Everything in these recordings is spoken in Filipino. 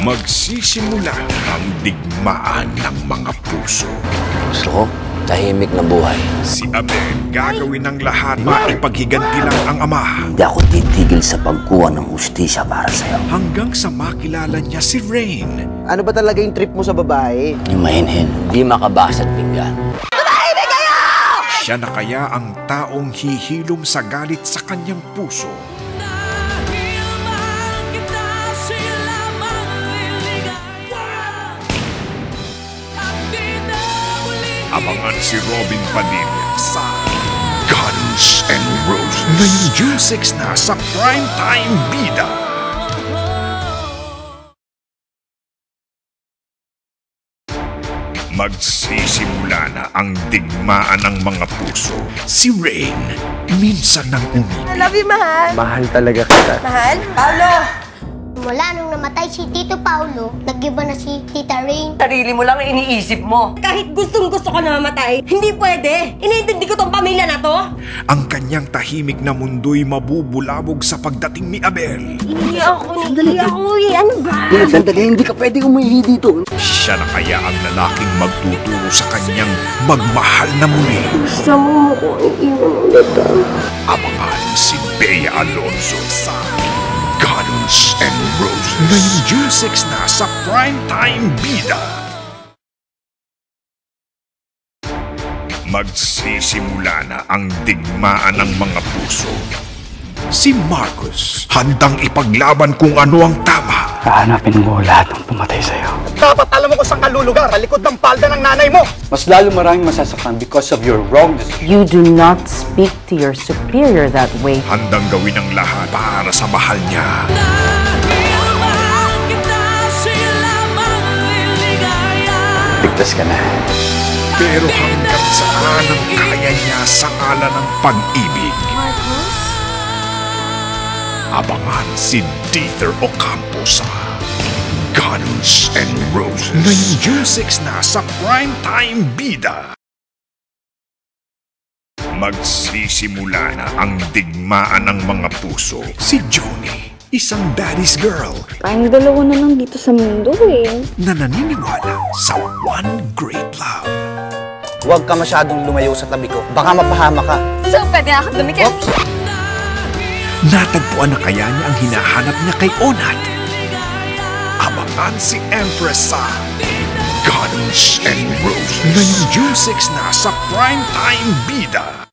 Magsisimula na ang digmaan ng mga puso. Gusto ko, tahimik na buhay. Si Abel gagawin ng lahat maipaghiganti lang ang ama. Hindi ako titigil sa pagkuha ng hustisya para sa'yo. Hanggang sa makilala niya si Rain. Ano ba talaga yung trip mo sa babae? Yung mahinhin, hindi makabasa at pinggan. Tumahimik kayo! Siya na kaya ang taong hihilom sa galit sa kanyang puso. Abangan si Robin Padilla sa Guns and Roses. Ngayong June 6 na sa Primetime Bida. Magsisimula na ang digmaan ng mga puso. Si Rain, minsan nang umibig. I love you, mahal. Mahal talaga kita. Mahal? Paolo! Mula nung namatay si Tito Paulo, nag-iba na si Tita Rain. Sarili mo lang ang iniisip mo. Kahit gustong-gusto ka na mamatay, hindi pwede. Iniintindi ko tong pamilya na to. Ang kanyang tahimik na mundo'y mabubulabog sa pagdating ni Abel. Hindi ako. Ano ba? Sandali, hindi ka pwede umihi dito. Siya na kaya ang lalaking magtuturo sa kanyang magmahal na muli. Gusto mo ko iiwan ulit. Abangan si Bea Alonzo sa Guns and Roses. Ngayong June 6 na sa Primetime Bida. Magsisimula na ang digmaan ng mga puso. Si Marcus, handang ipaglaban kung ano ang tama. Hahanapin mo lahat ng pumatay sa'yo. Dapat alam mo kung saan ka lulugar. Sa likod ng palda ng nanay mo. Mas lalo maraming masasaktan because of your wrong decision. You do not speak to your superior that way. Handang gawin ang lahat para sa mahal niya. Ligtas ka na. Pero hanggang saan ang kaya niya sa ngalan ng pag-ibig? Abangan si Dieter Ocampo sa Guns and Roses. Ngayong June 6 na sa Primetime Bida. Magsisimula na ang digmaan ng mga puso. Si Joni, isang daddy's girl Tayong dalawa na lang dito sa mundo eh. na naniniwala sa one great love. Huwag ka masyadong lumayo sa tabi ko. Baka mapahama ka. So, pwede na akong dumikit? Natagpuan na kaya niya ang hinahanap niya kay Onat. Abangan si Empress sa Guns and Roses. Ngayong June 6 na sa Primetime Bida.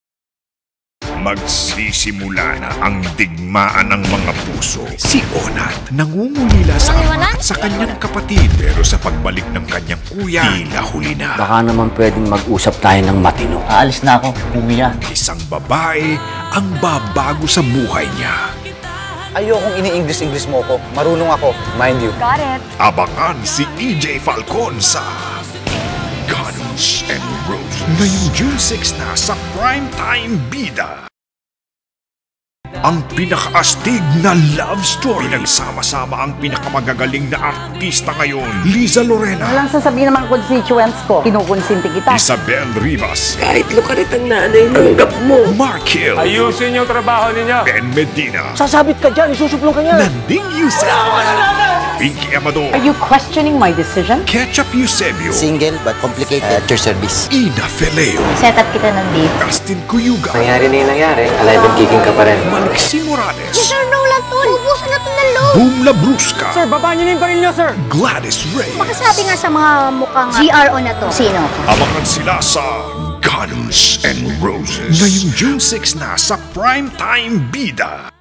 Magsisimula na ang digmaan ng mga puso. Si Onat nangungulila sa ama at sa kanyang kapatid. Pero sa pagbalik ng kanyang kuya, tila huli na. Baka naman pwedeng mag-usap tayo ng matino. Aalis na ako, kuya. Isang babae ang babago sa buhay niya. Ayokong ini-English mo ko. Marunong ako, mind you. Got it. Abangan si EJ Falcon sa Guns and Roses. Ngayong June 6 na sa Primetime Bida. Ang pinakaastig na love story. Pinagsama-sama ang pinakamagagaling na artista ngayon. Liza Lorena, Walang sasabihin ng mga constituents ko. Kinukonsinti kita. Isabel Rivas, Kahit lukarit ang nanay, tanggap mo. Mark Hill, Ayusin yung trabaho ninyo. Ben Medina, Sasabit ka dyan, isusuplong ka niya. Nanding Yusef, Pinky Amador, Are you questioning my decision? Ketchup Eusebio, Single but complicated at your service. Ina Feleo, Set up kita ng date. Justin Cuyuga, Nangyari na yung nangyari. Alive and kicking ka pa rin. Maliksi Morales, Sir, no lang to. Ubusan na to ng loob. Boom Labrusca, Baba niyo na yung baril niyo, sir. Gladys Reyes. Sabi nga sa mga mukhang GRO na to. Sino? Abangan sila sa Guns and Roses. Ngayong June 6 na sa Primetime Bida.